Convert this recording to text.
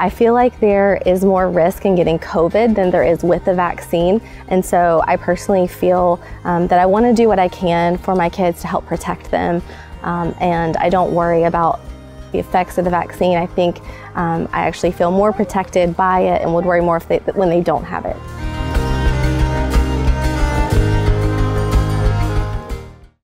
I feel like there is more risk in getting COVID than there is with the vaccine. And so I personally feel that I want to do what I can for my kids to help protect them. And I don't worry about the effects of the vaccine. I think I actually feel more protected by it and would worry more when they don't have it.